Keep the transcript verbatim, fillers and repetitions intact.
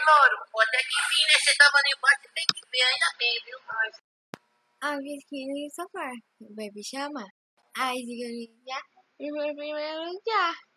louro, pode ter que vir, né? Você tava lá embaixo, você tem que ver, ainda bem, viu? A vez só vai me chamar. Aí, diga já, em primeiro lugar.